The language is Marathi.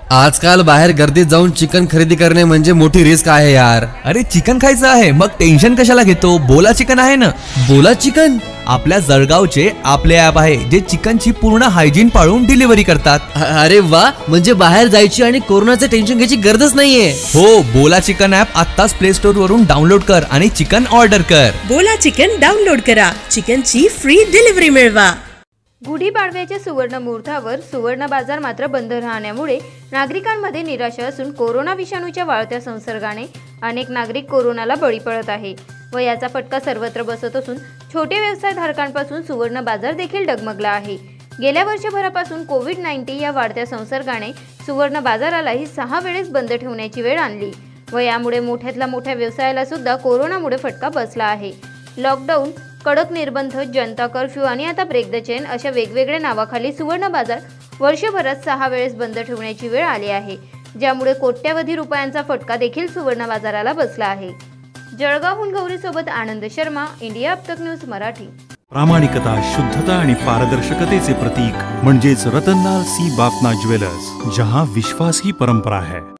आजकाल बाहेर गर्दीत जाऊन चिकन खरेदी करणे म्हणजे मोठी रिस्क आहे यार। अरे चिकन खायचं आहे मग टेन्शन कशाला घेतो, बोला चिकन आहे ना। बोला चिकन? आपल्या जळगावचे आपले ॲप आहे जे चिकनची पूर्ण हायजीन पाळून डिलिव्हरी करतात। अरे वा, म्हणजे बाहेर जायची आणि कोरोनाचे टेन्शन घ्यायची गरजच नाहीये। हो, बोला चिकन ॲप आत्ताच प्ले स्टोर वरून डाउनलोड कर आणि चिकन ऑर्डर कर। बोला चिकन डाउनलोड करा, चिकनची फ्री डिलिव्हरी मिळवा। गुढीपाडव्याच्या सुवर्ण मुहूर्तावर सुवर्ण बाजार मात्र बंद राहण्यामुळे नागरिकांमध्ये निराशा असून कोरोना विषाणूच्या वाढत्या संसर्गाने अनेक नागरिक कोरोनाला बळी पडत आहे व याचा फटका सर्वत्र बसत असून छोटे व्यवसायधारकांपासून सुवर्ण बाजार देखील डगमगला आहे। गेल्या वर्षभरापासून कोविड-19 या वाढत्या संसर्गाने सुवर्ण बाजारालाही 6 वेळेस बंद ठेवण्याची वेळ आणली व यामुळे मोठ्यातल्या मोठ्या व्यवसायाला सुद्धा कोरोनामुळे फटका बसला आहे। लॉकडाऊन, कडक निर्बंध, जनता कर्फ्यू आणि आता ब्रेक द चेन अशा वेगवेगळ्या नावाखाली सुवर्ण बाजार वर्षभरात 6 वेळेस बंद ठेवण्याची वेळ आली आहे, ज्यामुळे कोट्यवधी रुपयांचा फटका देखील सुवर्ण बाजाराला बसला आहे। जळगावहून गौरीसोबत आनंद शर्मा, इंडिया अब तक न्यूज मराठी। प्रामाणिकता, शुद्धता आणि पारदर्शकतेचे प्रतीक म्हणजेच रतनलाल सी बाफना ज्वेलर्स, जहां विश्वास ही परंपरा है।